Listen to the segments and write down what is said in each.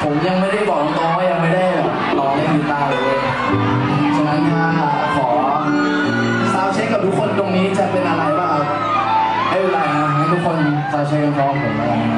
ผมยังไม่ได้บอกตรงว่ายังไม่ได้ลองเล่นกีตาร์เลยฉะนั้นถ้าขอซาวด์เช็คกับทุกคนตรงนี้จะเป็นอะไรบ้างครับไม่เป็นไรนะให้ทุกคนซาวด์เช็คกันพร้อมผมแล้วกัน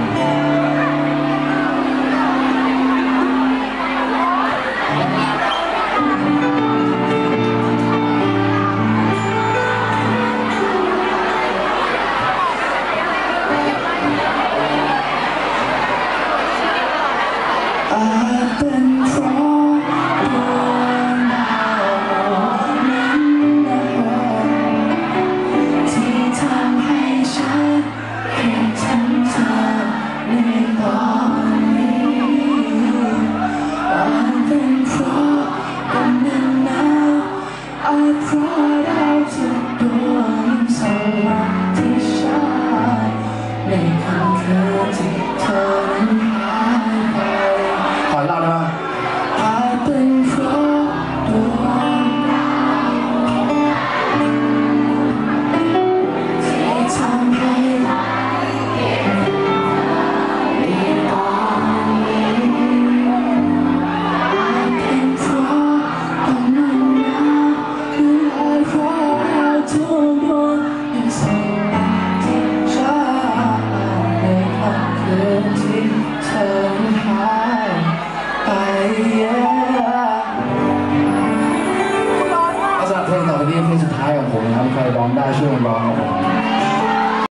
เพลงต่อไปนี้เพลงสุดท้ายของผมนะครับใครร้องได้ช่วยร้องครับผม